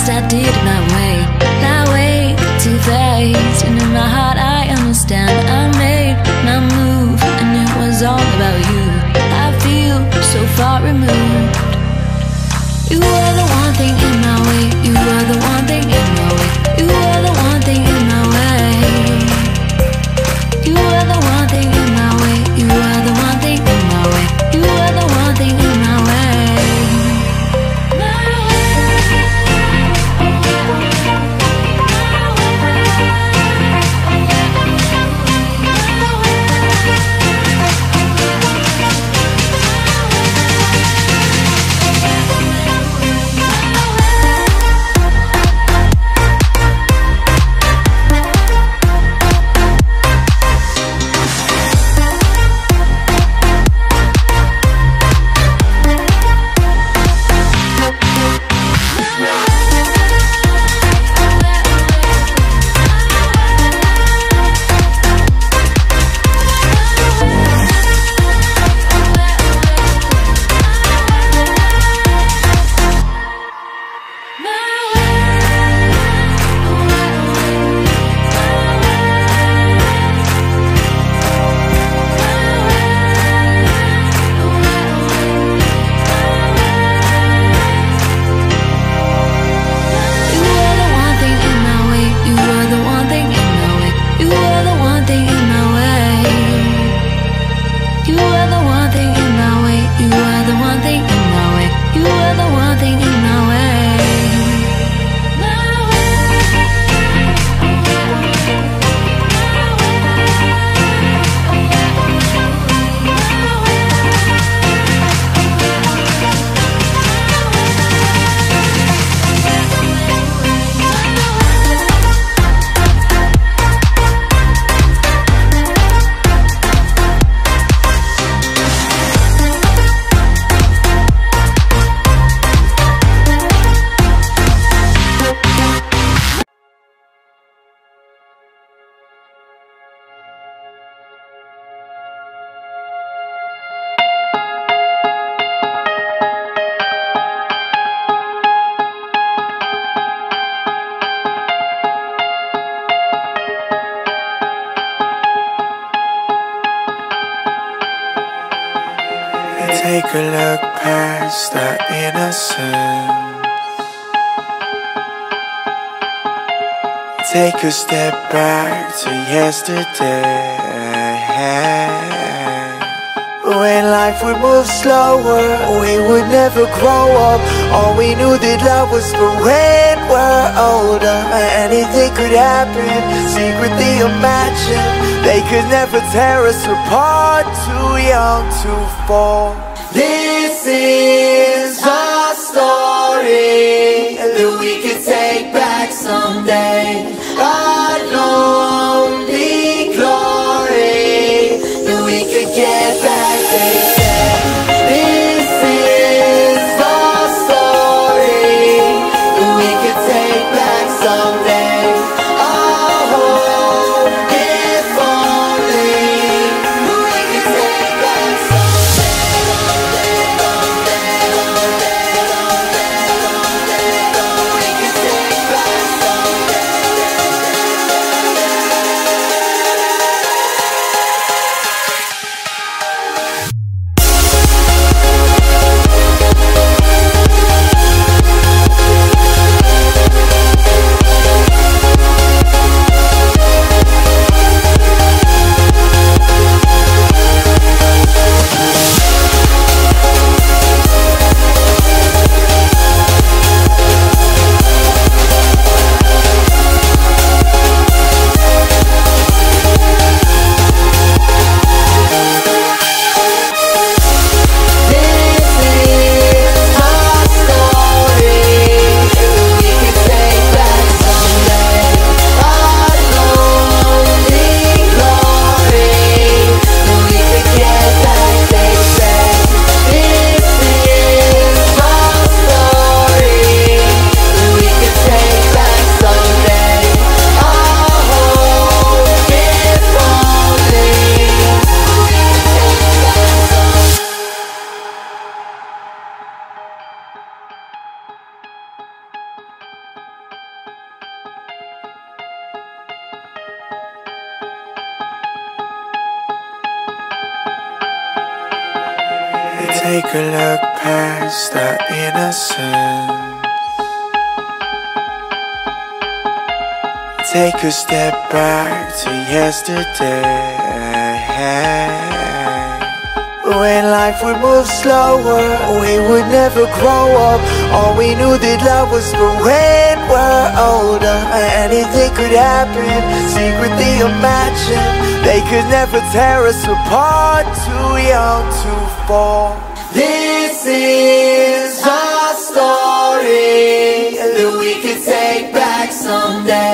past I did it my way, not way too fast. And in my heart I understand. I made my move and it was all about you. I feel so far removed. You are the one thing in my way. You are the one thing in my way. You are the one thing in my way. You are the one thing in my way. You are the one thing in my way. You are the one thing in my way. Take a look past our innocence. Take a step back to yesterday. When life would move slower, we would never grow up. All we knew that love was for when we're older. Anything could happen, secretly imagine. They could never tear us apart, too young to fall. This is our story that we could take back someday. Our lonely glory that we could get back, they said. This is our story that we could take back someday. Oh, if only we could take back someday. Take a look past our innocence. Take a step back to yesterday. When life would move slower, we would never grow up. All we knew that love was for when we're older. Anything could happen, secretly imagine. They could never tear us apart, too young to fall. This is our story that we could take back someday.